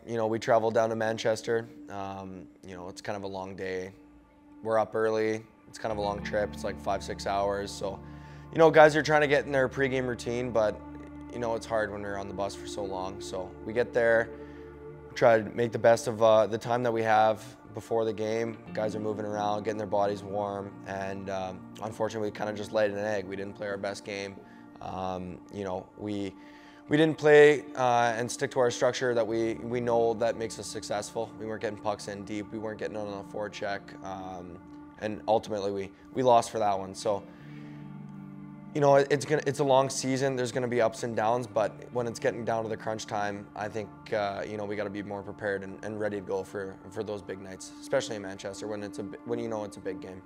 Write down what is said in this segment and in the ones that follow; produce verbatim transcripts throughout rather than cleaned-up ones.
you know, we traveled down to Manchester. Um, you know, it's kind of a long day. We're up early. It's kind of a long trip. It's like five, six hours. So, you know, guys are trying to get in their pregame routine, but, you know, it's hard when you're on the bus for so long. So we get there, try to make the best of uh, the time that we have before the game. Guys are moving around, getting their bodies warm, and um, unfortunately, we kind of just laid an egg. We didn't play our best game. Um, you know, we we didn't play uh, and stick to our structure that we we know that makes us successful. We weren't getting pucks in deep. We weren't getting on the forecheck, um, and ultimately we we lost for that one. So, you know, it's gonna it's a long season. There's gonna be ups and downs, but when it's getting down to the crunch time, I think uh, you know, we got to be more prepared and, and ready to go for for those big nights, especially in Manchester when it's a when you know it's a big game.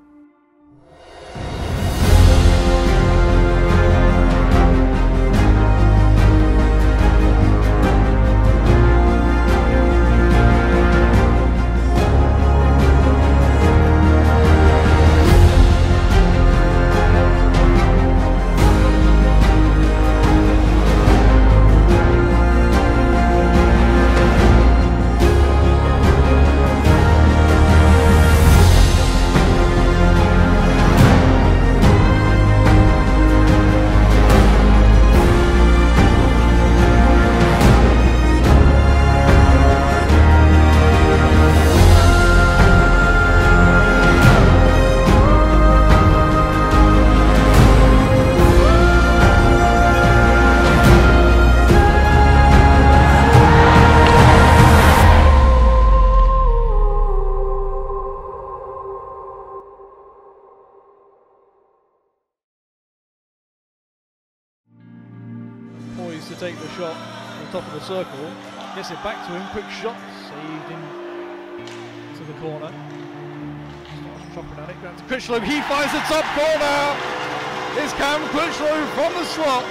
Poised to take the shot on the top of the circle, gets it back to him, quick shot, saved into the corner, starts chopping at it, going to Critchlow, he finds the top corner, it's Cam Critchlow from the slot.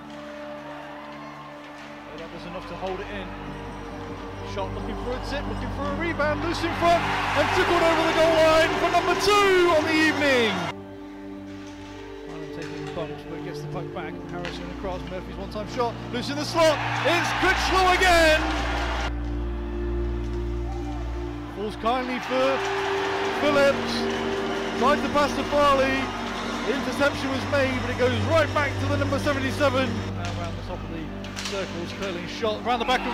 But that was enough to hold it in. Shot looking for a tip, looking for a rebound, loose in front, and tickled over the goal line for number two on the evening. Bumps, but gets the puck back. Harrison across. Murphy's one-time shot. Loose in the slot. It's Critchlow again. Falls kindly for Phillips. Tried to pass to Farley. Interception was made, but it goes right back to the number seventy-seven. And around the top of the circles, curling shot around the back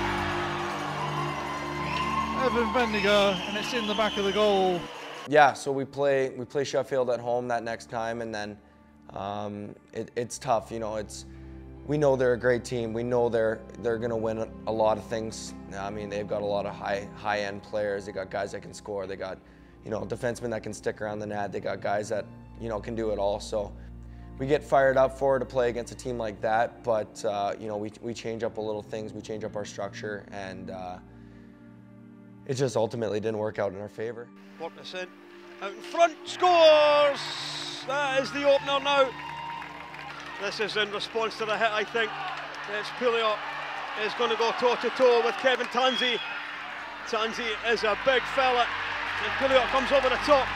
of Evan Bendiger, and it's in the back of the goal. Yeah. So we play we play Sheffield at home that next time, and then. Um, it, it's tough, you know. It's we know they're a great team. We know they're they're going to win a lot of things. I mean, they've got a lot of high high end players. They got guys that can score. They got, you know, defensemen that can stick around the net. They got guys that, you know, can do it all. So we get fired up for to play against a team like that. But uh, you know, we we change up a little things. We change up our structure, and uh, it just ultimately didn't work out in our favor. Work this in, out in front, scores. That is the opener now. This is in response to the hit, I think. It's Pouliot is going to go toe-to-toe with Kevin Tansey. Tansey is a big fella, and Pouliot comes over the top.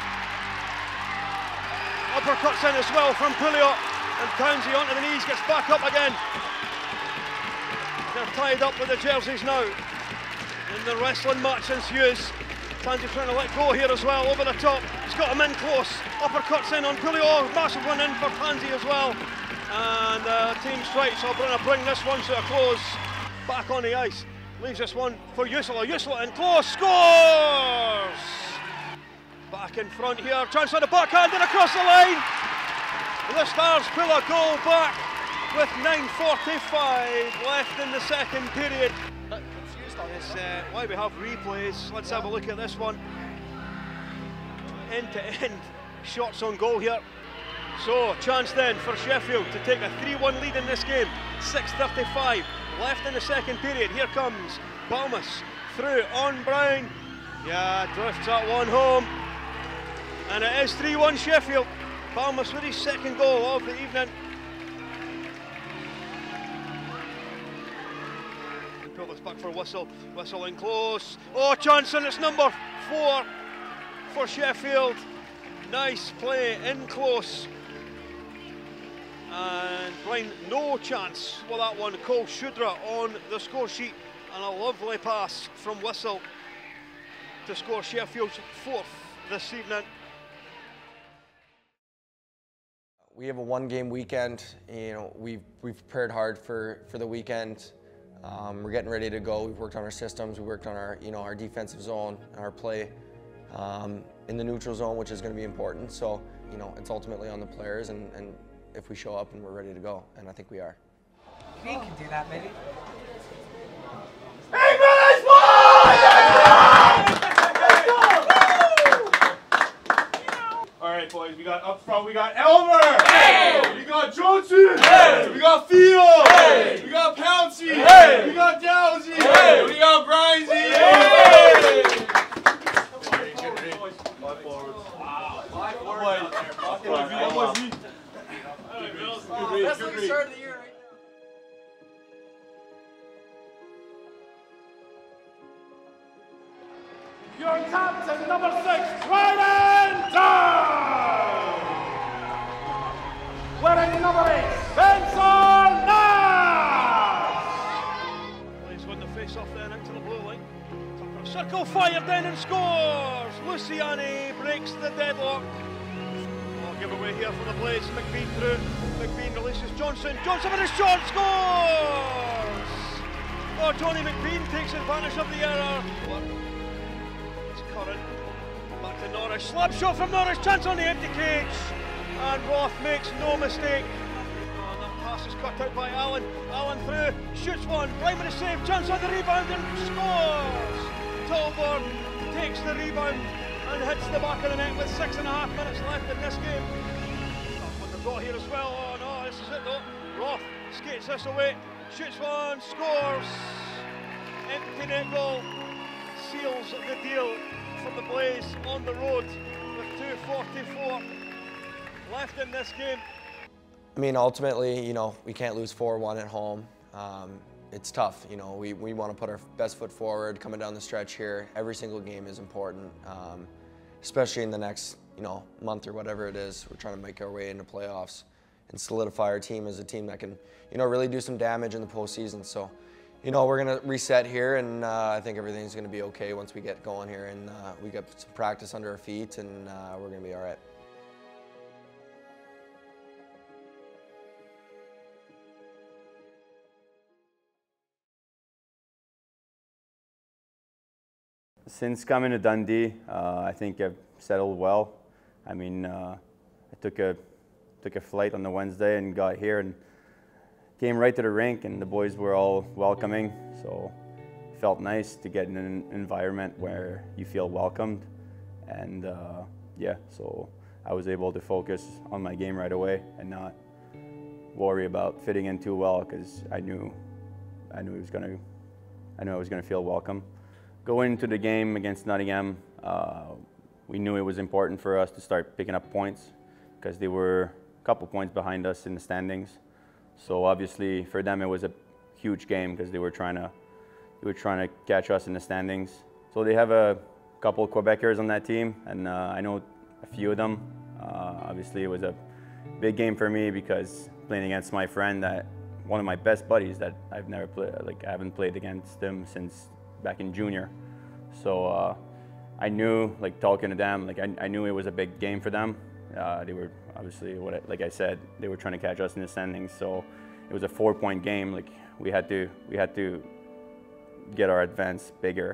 Uppercuts in as well from Pouliot, and Tansey onto the knees, gets back up again. They're tied up with the jerseys now. And the wrestling match ensues. Tansey trying to let go here as well, over the top. He's got him in close. Uppercuts in on Pouliot. Massive one in for Tansey as well. And uh, team strikes are going to bring this one to a close. Back on the ice. Leaves this one for Usela. Usela in close. Scores! Back in front here. Chance on the backhand and across the line. And the Stars pull a goal back with nine forty-five left in the second period. It's uh, why we have replays. Let's have a look at this one. End to end shots on goal here. So chance then for Sheffield to take a three one lead in this game. six thirty-five left in the second period. Here comes Balmas through on Brown. Yeah, drifts that one home. And it is three one Sheffield. Balmas with his second goal of the evening. Pull this back for Whistle. Whistle in close. Oh, chance, and it's number four for Sheffield. Nice play in close. And Brian, no chance for that one. Cole Shudra on the score sheet And a lovely pass from Whistle to score Sheffield's fourth this evening. We have a one-game weekend. You know, we've we've prepared hard for for the weekend. Um, we're getting ready to go. We've worked on our systems. We worked on our you know our defensive zone and our play um, in the neutral zone, which is going to be important. So you know, it's ultimately on the players, and, and if we show up and we're ready to go, and I think we are. You can do that, baby. All right, boys, we got up front, we got Elmer! Hey! We got Johnson! Hey! We got Field! Hey! We got Pouncey! Hey! We got Dowsey! Hey! We got Brindsey! Hey! Five forwards. Wow. Five forwards. Five forwards. That's like the start of the year right now. Your captain, number six, Ryan Down! Wearing number eight, Spencer Nash! Plays won the face-off then into the blue line. Circle fired then and scores! Luciani breaks the deadlock. Oh, give away here for the Blaze. McBean through. McBean releases Johnson. Johnson with a shot scores! Oh, Tony McBean takes advantage of the error. It's Curran. Back to Norris. Slap shot from Norris. Chance on the empty cage. And Roth makes no mistake. Oh, and that pass is cut out by Allen. Allen through. Shoots one. Right with a save. Chance on the rebound and scores! Tolborg takes the rebound and hits the back of the net with six and a half minutes left in this game. Oh, on the draw here as well. Oh no, this is it though. Roth skates this away, shoots one, scores. Empty net goal seals the deal for the Blaze on the road with two forty-four left in this game. I mean, ultimately, you know, we can't lose four one at home. Um, It's tough, you know, we, we want to put our best foot forward coming down the stretch here. Every single game is important, um, especially in the next, you know, month or whatever it is. We're trying to make our way into playoffs and solidify our team as a team that can, you know, really do some damage in the postseason. So, you know, we're going to reset here, and uh, I think everything's going to be okay once we get going here, and uh, we get some practice under our feet, and uh, we're going to be all right. Since coming to Dundee, uh, I think I've settled well. I mean, uh, I took a took a flight on the Wednesday and got here and came right to the rink, and the boys were all welcoming. So it felt nice to get in an environment where you feel welcomed, and uh, yeah, so I was able to focus on my game right away and not worry about fitting in too well, because I knew I knew it was gonna I knew I was gonna feel welcome. Going into the game against Nottingham, uh, we knew it was important for us to start picking up points because they were a couple points behind us in the standings. So obviously for them it was a huge game because they were trying to they were trying to catch us in the standings. So they have a couple of Quebecers on that team, and uh, I know a few of them. Uh, obviously it was a big game for me because playing against my friend, that one of my best buddies that I've never played, like I haven't played against them since back in junior. So uh, I knew, like talking to them, like I, I knew it was a big game for them. Uh, they were obviously, what I, like I said, they were trying to catch us in the standings. So it was a four-point game. Like we had to, we had to get our advance bigger.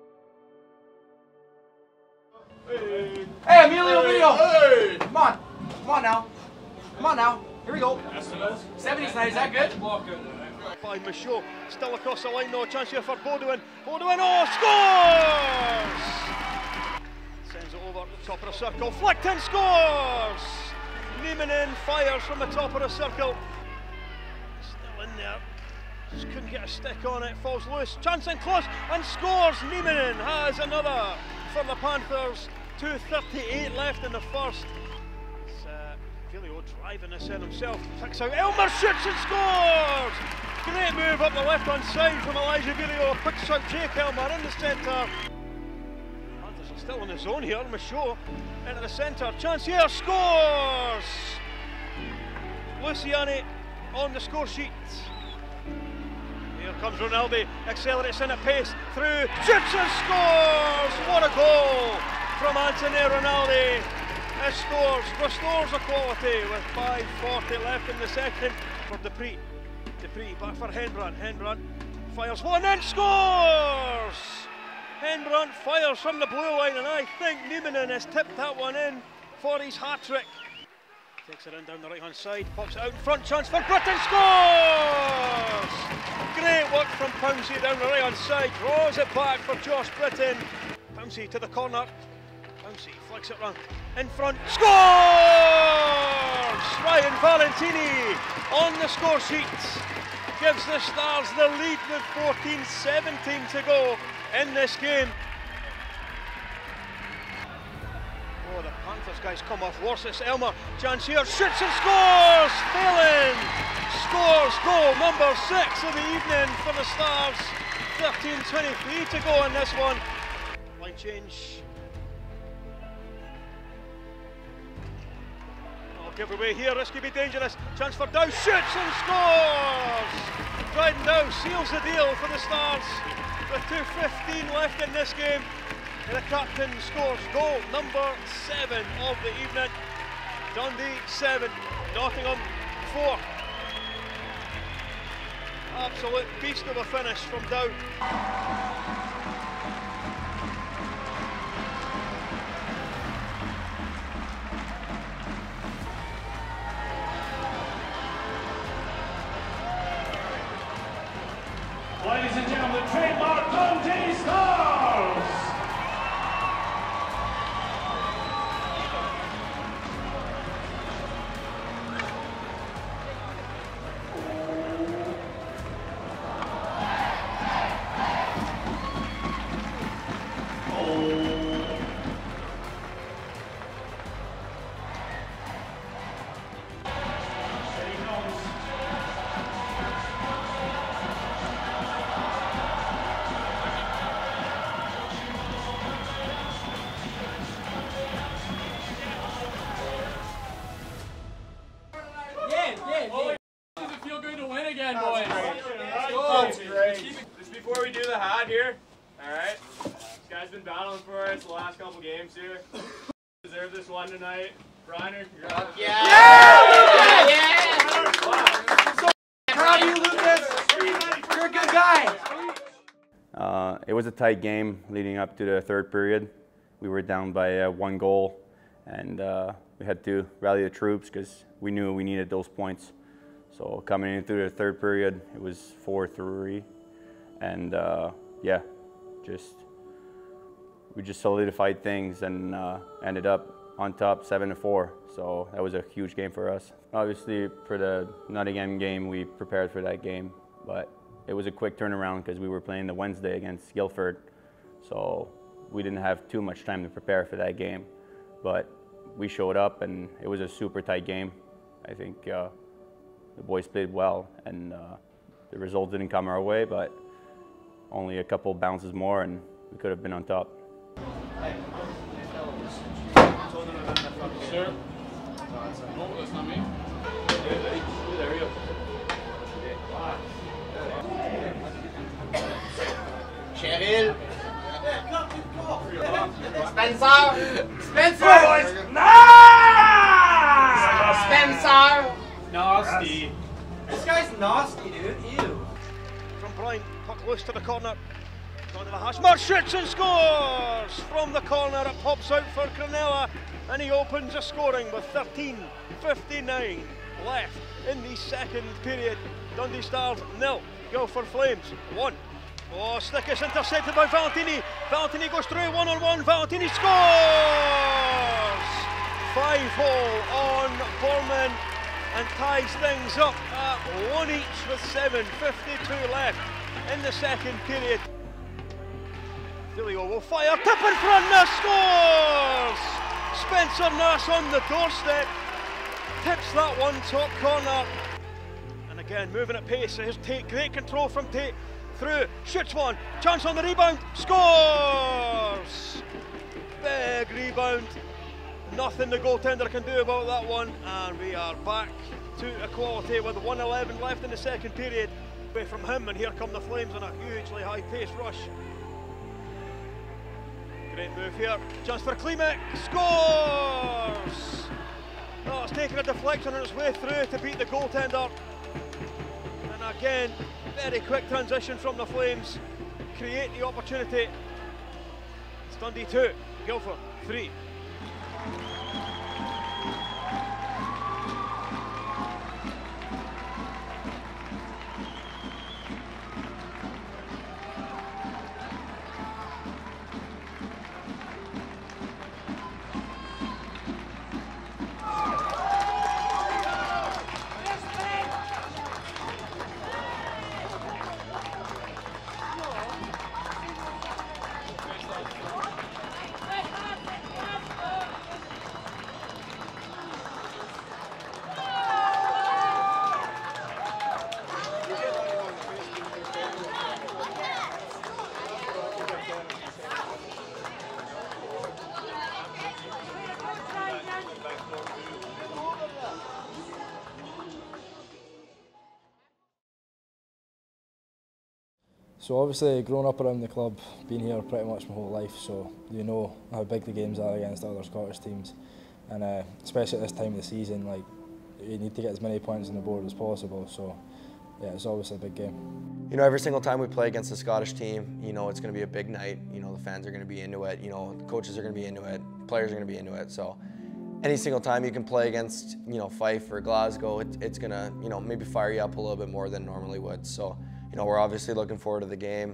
Hey, Emilio, Emilio! Hey. Come on, come on now, come on now. Here we go. seventies night, is that good? By Michaud, still across the line, no chance here for Baudouin. Baudouin, oh, scores! Sends it over the top of the circle, Flickton scores! Nieminen fires from the top of the circle. Still in there, just couldn't get a stick on it, falls loose, chance in close, and scores! Nieminen has another for the Panthers, two thirty-eight left in the first. Vilio driving this in himself, picks out Elmer, shoots and scores! Great move up the left hand side from Elijah Vilio, picks out Jake Elmer in the centre. Panthers are still in the zone here, Michaud into the centre, chance here, scores! Luciani on the score sheet. Here Here comes Ronaldo, accelerates in at pace, through, shoots and scores! What a goal from Anthony Ronaldo. He scores, restores equality with five forty left in the second for Dupree. Dupree back for Henbrand, Henbrand fires one and scores! Henbrand fires from the blue line, and I think Nieminen has tipped that one in for his hat-trick. Takes it in down the right-hand side, pops it out in front, chance for Britain, scores! Great work from Pouncey down the right-hand side, draws it back for Josh Britton. Pouncey to the corner, Pouncey flicks it round, in front, scores! Ryan Valentini on the score sheet gives the Stars the lead with fourteen seventeen to go in this game. Oh, the Panthers guys come off Warsis. Elmer, chance here, shoots and scores! Phelan scores goal number six of the evening for the Stars. thirteen twenty-three to go in this one. Line change. Oh, give away here, this could be dangerous. Chance for Dow, shoots and scores! Dryden Dow seals the deal for the Stars with two fifteen left in this game. And the captain scores goal number seven of the evening. Dundee seven, Nottingham four. Absolute beast of a finish from Dow. Ladies and gentlemen, trademark Dundee Stars! Just before we do the hat here, alright? This guy's been battling for us the last couple games here. Deserve this one tonight. Reiner, you're up. Yeah! Yeah! Yeah! Wow. Proud of you, Lucas! You're a good guy! Uh, it was a tight game leading up to the third period. We were down by uh, one goal, and uh, we had to rally the troops because we knew we needed those points. So coming in through the third period, it was four three, and uh, yeah, just we just solidified things and uh, ended up on top seven to four. So that was a huge game for us. Obviously, for the Nottingham game, we prepared for that game, but it was a quick turnaround because we were playing the Wednesday against Guildford, so we didn't have too much time to prepare for that game. But we showed up, and it was a super tight game. I think. Uh, The boys played well, and uh, the result didn't come our way, but only a couple bounces more, and we could have been on top. Sir? No, that's not me. There we go. Cheryl. Spencer. Spencer. Spencer. Nasty. This guy's nasty, dude. Ew. From Brian, puck loose to the corner. Down to the hash mark, shoots and scores! From the corner, it pops out for Cronulla, and he opens the scoring with thirteen fifty-nine left in the second period. Dundee Stars nil, Guildford Flames one. Oh, Stick is intercepted by Valentini. Valentini goes through one on one. Valentini scores! Five hole on Borman, and ties things up at one each with seven fifty-two left in the second period. Filio will fire, tip in front, Nurse scores! Spencer Nurse on the doorstep, tips that one top corner. And again, moving at pace, here's Tate, great control from Tate, through, shoots one, chance on the rebound, scores! Big rebound. Nothing the goaltender can do about that one, and we are back to equality with one eleven left in the second period. Away from him, and here come the Flames on a hugely high-paced rush. Great move here. Chance for Klimek. Scores! Oh, it's taken a deflection on its way through to beat the goaltender. And again, very quick transition from the Flames. Create the opportunity. It's Dundee two, Guildford three. So obviously growing up around the club, been here pretty much my whole life, so you know how big the games are against other Scottish teams, and uh, especially at this time of the season, like you need to get as many points on the board as possible. So yeah, it's obviously a big game. You know, every single time we play against a Scottish team, you know it's going to be a big night. You know, the fans are going to be into it. You know, the coaches are going to be into it. Players are going to be into it. So any single time you can play against, you know, Fife or Glasgow, it, it's going to, you know, maybe fire you up a little bit more than it normally would. So, you know, we're obviously looking forward to the game.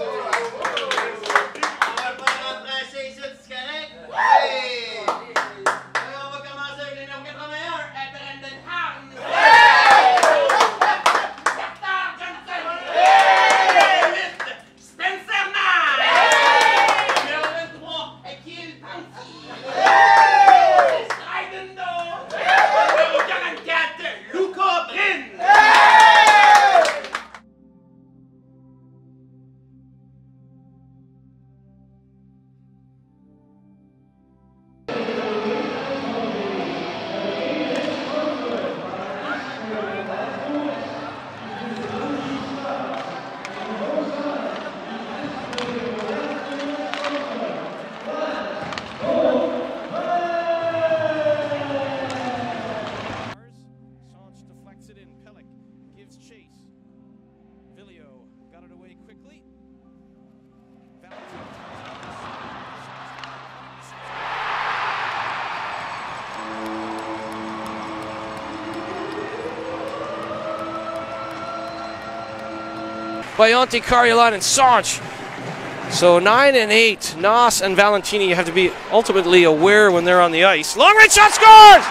By Antti Karjalainen and Sarge. So nine and eight, Nas and Valentini, you have to be ultimately aware when they're on the ice. Long range shot, scores!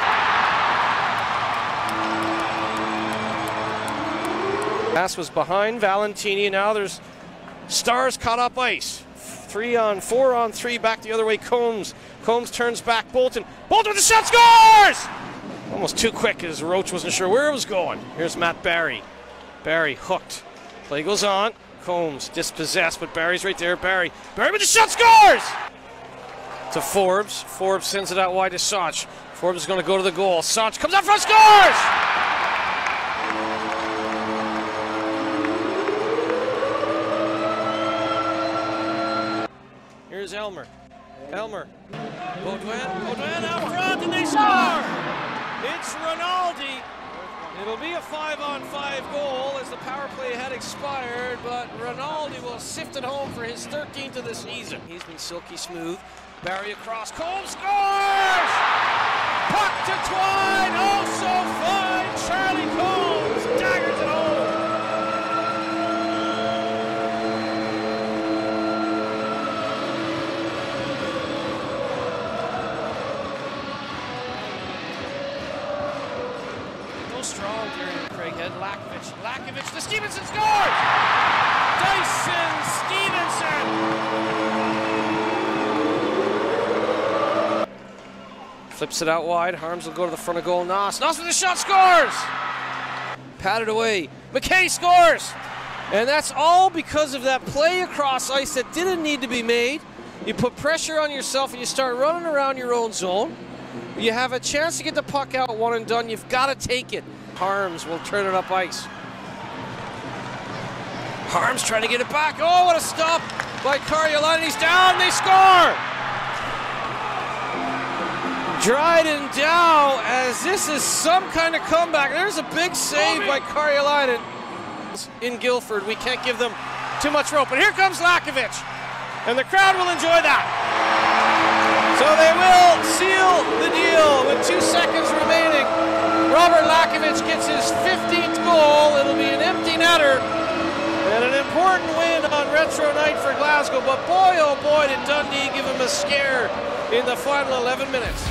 Pass was behind Valentini, now there's Stars caught up ice. Three on, four on three, back the other way, Combs. Combs turns back, Bolton. Bolton with the shot, scores! Almost too quick as Roach wasn't sure where it was going. Here's Matt Barry. Barry hooked. Play goes on. Combs dispossessed, but Barry's right there. Barry. Barry with the shot, scores! To Forbes. Forbes sends it out wide to Soch. Forbes is going to go to the goal. Soch comes up front, scores! Here's Elmer. Elmer. Baudouin. Baudouin out front, and they score! It's Rinaldi. It'll be a five-on-five goal as the power play had expired, but Rinaldi will sift it home for his thirteenth of the season. He's been silky smooth. Barry across. Combs scores! Puck to Twine. Oh, so fine. Charlie Combs daggers it home. Strong during Craighead. Lakovic. Lakovic to Stevenson, scores! Dyson Stevenson! Flips it out wide. Harms will go to the front of goal. Nos. Nos with the shot, scores! Patted away. McKay scores! And that's all because of that play across ice that didn't need to be made. You put pressure on yourself and you start running around your own zone. You have a chance to get the puck out one and done. You've got to take it. Harms will turn it up ice. Harms trying to get it back. Oh, what a stop by Karyalainen. He's down. They score. Dryden Dow, as this is some kind of comeback. There's a big save by Karyalainen. In Guildford, we can't give them too much rope. And here comes Lakovic. And the crowd will enjoy that. So they will seal the deal with two seconds remaining. Robert Lakovic gets his fifteenth goal. It'll be an empty netter. And an important win on retro night for Glasgow. But boy, oh boy, did Dundee give him a scare in the final eleven minutes.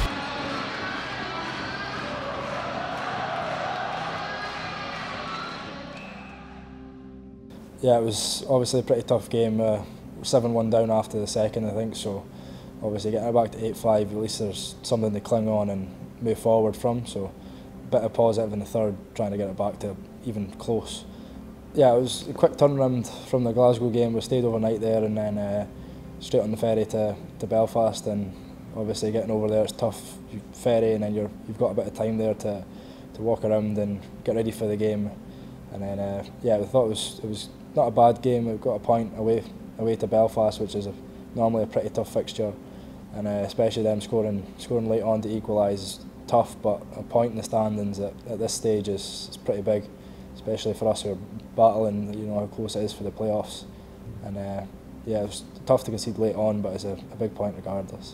Yeah, it was obviously a pretty tough game. Uh, seven one down after the second, I think, so obviously getting it back to eight five, at least there's something to cling on and move forward from, so a bit of positive in the third, trying to get it back to even close. Yeah, it was a quick turnaround from the Glasgow game. We stayed overnight there and then uh, straight on the ferry to, to Belfast, and obviously getting over there it's tough. You ferry and then you're, you've got a bit of time there to, to walk around and get ready for the game. And then, uh, yeah, we thought it was, it was not a bad game. We've got a point away away to Belfast, which is a, normally a pretty tough fixture, and uh, especially them scoring scoring late on to equalise, tough. But a point in the standings at, at this stage is, is pretty big, especially for us who are battling. You know how close it is for the playoffs, and uh, yeah, it was tough to concede late on, but it's a, a big point regardless.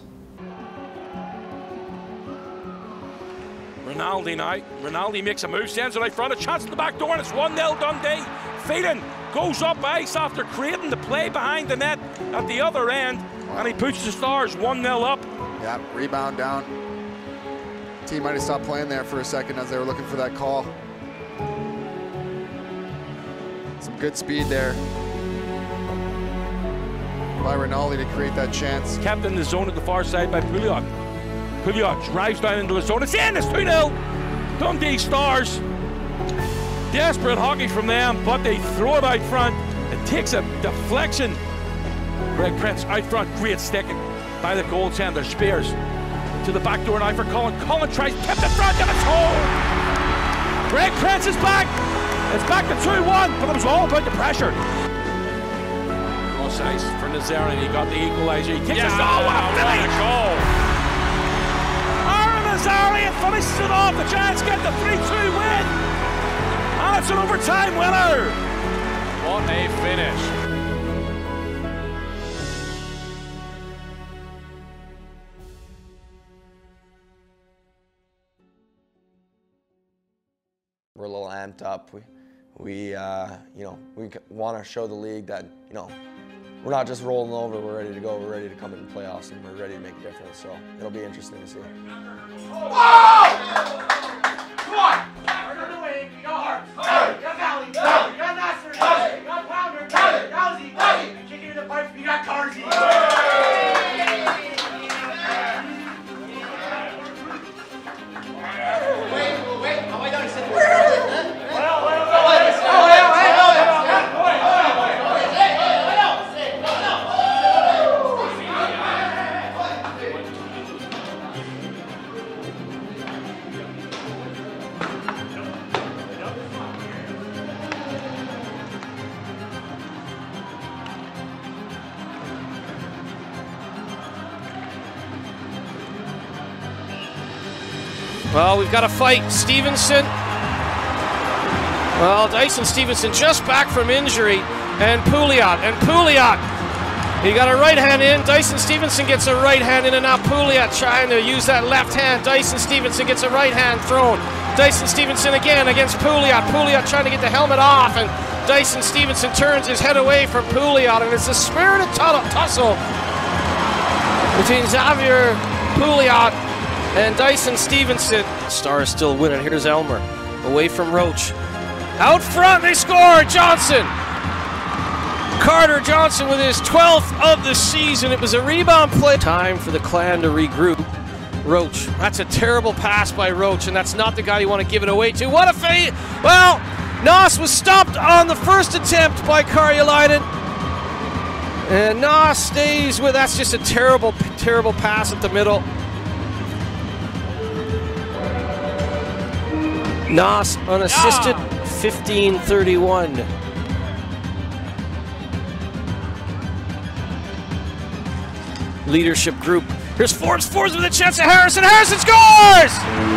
Rinaldi now. Rinaldi makes a move, sends it out front, a chance in the back door, and it's one nil Dundee. Phelan goes up ice after creating the play behind the net at the other end, and he puts the Stars one nil up. Yeah, rebound down. Team might have stopped playing there for a second as they were looking for that call. Some good speed there by Rinaldi to create that chance. Kept in the zone at the far side by Pouliot. Pouliot drives down into the zone. It's in, it's two nil. Dundee Stars. Desperate hockey from them, but they throw it out front. It takes a deflection. Greg Prince out front, great sticking by the goaltender. Spears to the back door now for Cullen. Cullen tries, tipped in front, and it's home. Greg Prince is back. It's back to two one, but it was all about the pressure. Cross ice for Nazarian. He got the equaliser. He kicks yeah, it. Oh, what a finish! What a goal! Aaron Nazarian finishes it off. The Giants get the three two win. And it's an overtime winner! What a finish. We're a little amped up. We, we uh, you know, we want to show the league that, you know, we're not just rolling over, we're ready to go, we're ready to come in the playoffs, and we're ready to make a difference, so it'll be interesting to see. Oh! Come on! You got Harms, you got Valley, you got Nasser, you got Pounder, you got Dowsey, you got Chicken in the Pipes, you got Carsey. Wait, wait, how am I done? Well, well, well, Well, we've got a fight. Stevenson. Well, Dyson Stevenson just back from injury. And Pouliot. And Pouliot. He got a right hand in. Dyson Stevenson gets a right hand in. And now Pouliot trying to use that left hand. Dyson Stevenson gets a right hand thrown. Dyson Stevenson again against Pouliot. Pouliot trying to get the helmet off. And Dyson Stevenson turns his head away from Pouliot. And it's a spirited tussle between Xavier Pouliot and Dyson Stevenson. Stars still winning. Here's Elmer away from Roach. Out front, they score. Johnson. Carter Johnson with his twelfth of the season. It was a rebound play. Time for the Clan to regroup. Roach. That's a terrible pass by Roach, and that's not the guy you want to give it away to. What a fade. Well, Noss was stopped on the first attempt by Karyalainen. And Noss stays with, that's just a terrible, terrible pass at the middle. Noss unassisted, fifteen thirty-one. leadership group. Here's Forbes. Forbes with a chance at Harrison. Harrison scores!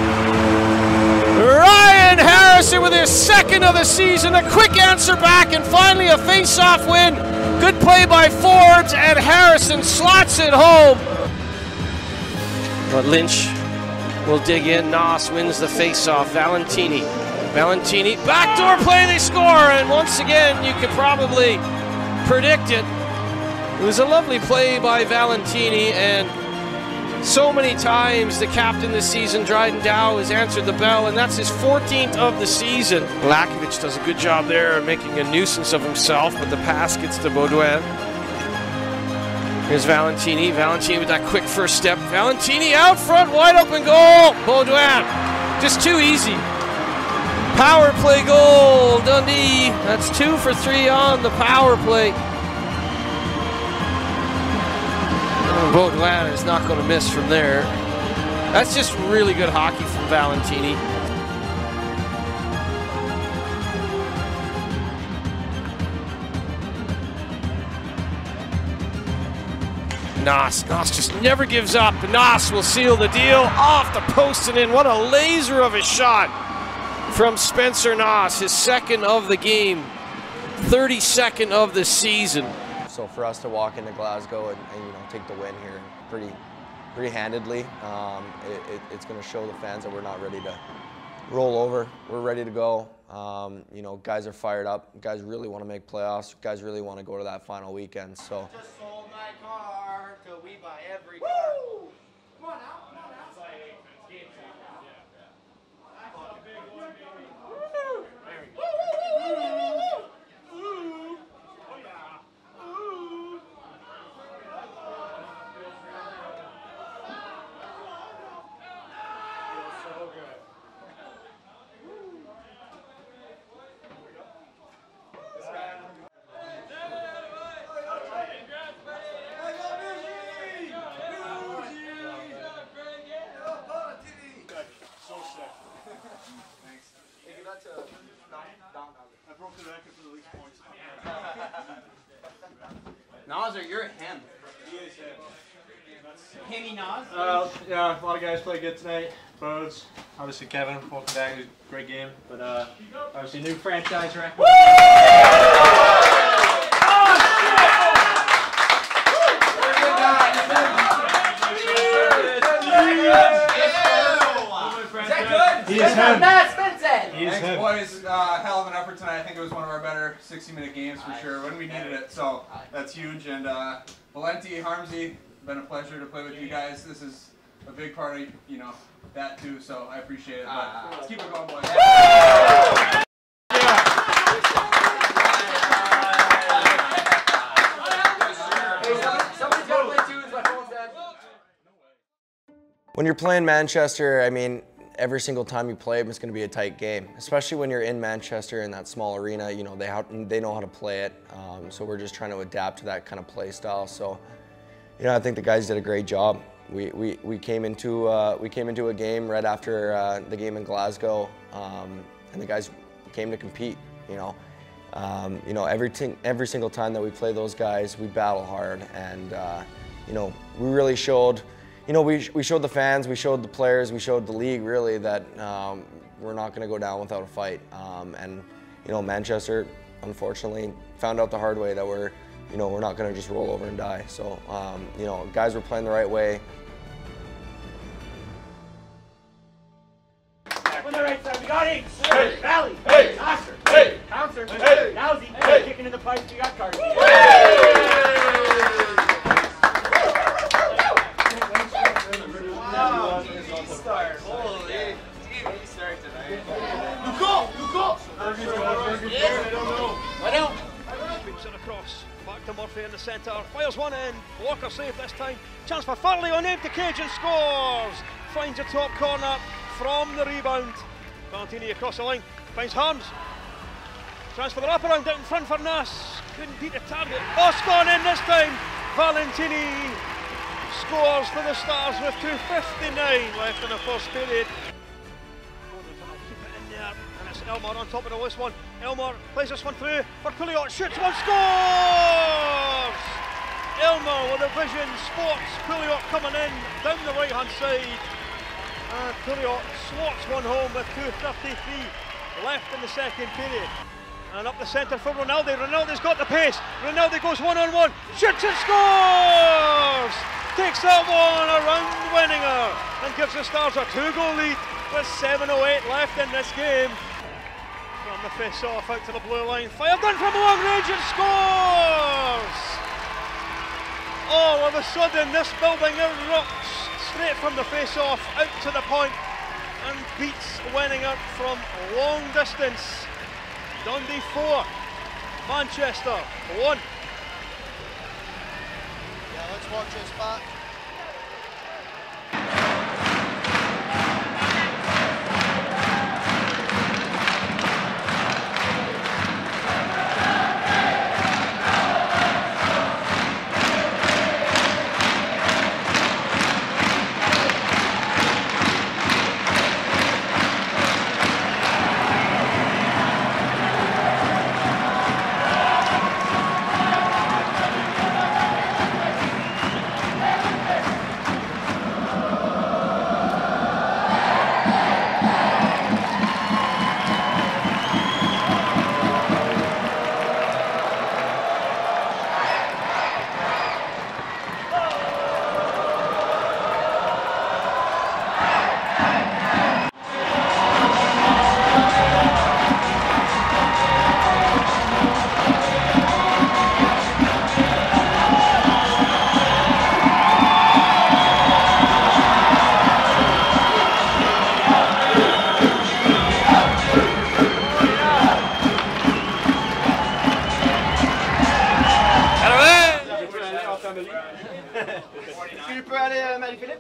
Ryan Harrison with his second of the season. A quick answer back and finally a face-off win. Good play by Forbes, and Harrison slots it home. But Lynch will dig in. Noss wins the face-off. Valentini. Valentini. Backdoor play, they score. And once again, you could probably predict it. It was a lovely play by Valentini, and so many times the captain this season, Dryden Dow, has answered the bell, and that's his fourteenth of the season. Lakovic does a good job there, making a nuisance of himself, but the pass gets to Baudouin. Here's Valentini. Valentini with that quick first step. Valentini out front, wide open goal. Baudouin, just too easy. Power play goal, Dundee. That's two for three on the power play. Baudouin is not going to miss from there. That's just really good hockey from Valentini. Noss. Noss just never gives up. Noss will seal the deal off the post and in. What a laser of a shot from Spencer Noss. His second of the game, thirty-second of the season. So for us to walk into Glasgow and, and you know take the win here pretty pretty handedly, um, it, it, it's going to show the fans that we're not ready to roll over. We're ready to go. Um, you know, guys are fired up. Guys really want to make playoffs. Guys really want to go to that final weekend. So. Just sold my car till we buy every car. Woo! Come on now, come on now. It's like it's game time. Nas, or you're him? He is him. Himmy Nas? Uh, yeah, a lot of guys played good tonight. Bodes, obviously Kevin, welcome back. It was a great game. But uh, obviously new franchise record. He is him. Thanks, boys. Uh, hell of an effort tonight. I think it was one of our better sixty minute games for sure when we needed it. So that's huge. And uh, Valenti, Harmsy, been a pleasure to play with you guys. This is a big part of you know that too. So I appreciate it. But let's keep it going, boys. When you're playing Manchester, I mean, every single time you play them, it's going to be a tight game, especially when you're in Manchester in that small arena. You know, they how, they know how to play it, um, so we're just trying to adapt to that kind of play style. So, you know, I think the guys did a great job. We we, we came into uh, we came into a game right after uh, the game in Glasgow, um, and the guys came to compete. You know, um, you know every every single time that we play those guys, we battle hard, and uh, you know, we really showed. You know, we, we showed the fans, we showed the players, we showed the league really that um, we're not going to go down without a fight. Um, and, you know, Manchester, unfortunately, found out the hard way that we're, you know, we're not going to just roll over and die. So, um, you know, guys were playing the right way. On the right side, we got Inks. Hey. Valley. Hey. Nasser. Hey. Pouncer. Hey. Nowsy. Hey. Kicking in the pipes, we got Cardi. Brings it across, back to Murphy in the centre, fires one in, Walker save this time, chance for Farley on empty cage and scores! Finds a top corner from the rebound. Valentini across the line, finds Harms. Chance for the wraparound out in front for Nass, couldn't beat the target. Oh, it's gone in this time! Valentini scores for the Stars with two fifty-nine left in the first period. Keep it in there, and it's Elmore on top of the list one. Elmore plays this one through for Pouliot, shoots one, scores! Elmer with a vision, Sports, Pouliot coming in down the right hand side. And Pouliot slots one home with two thirty-three left in the second period. And up the centre for Ronaldo. Ronaldo's got the pace. Ronaldo goes one on one, shoots and scores! Takes that one around Wenninger and gives the Stars a two goal lead with seven oh eight left in this game. From the face off out to the blue line, fired in from long range and scores! All of a sudden this building erupts straight from the face off out to the point and beats Wenninger from long distance. Dundee four, Manchester one. Yeah, let's watch this back. Skulle du prøve det, Marie-Philip?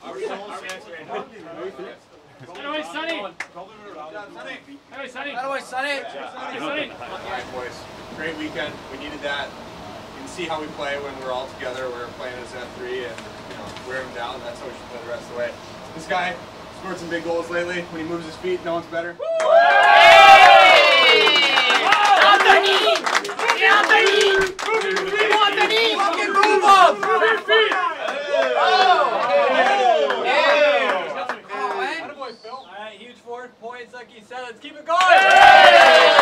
Anyway, Sonny! Anyway, Sonny! Anyway, Sonny! All right, boys. Great weekend. We needed that. You can see how we play when we're all together. We're playing as F three and, you know, wear him down. That's how we should play the rest of the way. This guy scored some big goals lately. When he moves his feet, no one's better. Anthony! Anthony! Anthony! Fucking move up! Move your feet! Alright, huge four points like you said. Let's keep it going!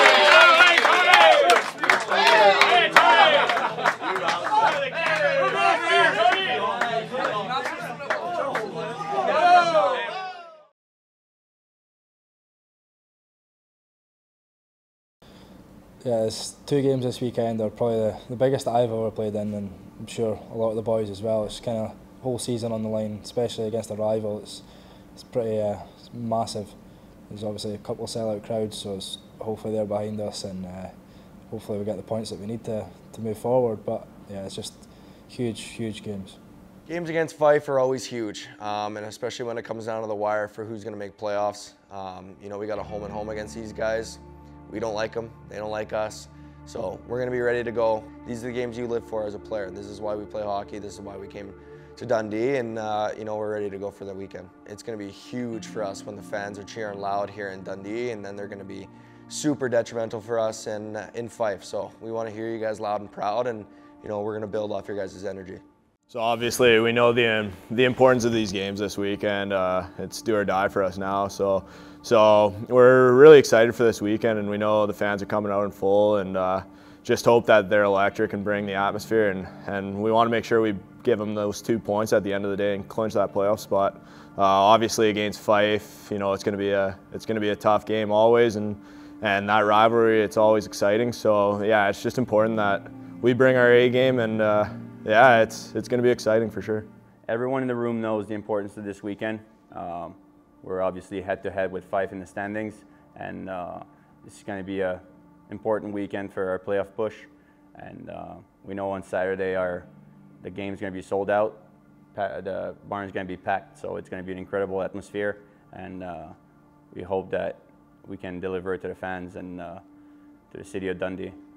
Yeah, it's two games this weekend are probably the, the biggest that I've ever played in, and I'm sure a lot of the boys as well. It's kind of whole season on the line, especially against a rival. It's it's pretty uh, it's massive. There's obviously a couple of sellout crowds, so it's hopefully they're behind us, and uh, hopefully we get the points that we need to to move forward. But yeah, it's just huge, huge games. Games against Fife are always huge, um, and especially when it comes down to the wire for who's going to make playoffs. Um, you know, we got a home and home against these guys. We don't like them, they don't like us, so we're going to be ready to go. These are the games you live for as a player. This is why we play hockey, this is why we came to Dundee, and uh, you know, we're ready to go for the weekend. It's going to be huge for us when the fans are cheering loud here in Dundee, and then they're going to be super detrimental for us in, uh, in Fife. So we want to hear you guys loud and proud, and you know, we're going to build off your guys' energy. So obviously we know the the importance of these games this week, and uh, it's do or die for us now. So so we're really excited for this weekend, and we know the fans are coming out in full, and uh, just hope that they're electric and bring the atmosphere, and and we want to make sure we give them those two points at the end of the day and clinch that playoff spot. Uh, obviously against Fife, you know, it's going to be a it's going to be a tough game always, and and that rivalry, it's always exciting. So yeah, it's just important that we bring our A game, and uh, yeah, it's it's going to be exciting for sure. Everyone in the room knows the importance of this weekend. Um, we're obviously head-to-head with Fife in the standings, and uh, this is going to be a important weekend for our playoff push. And uh, we know on Saturday our the game's going to be sold out. Pa the barn's going to be packed, so it's going to be an incredible atmosphere, and uh, we hope that we can deliver to the fans and uh, to the city of Dundee.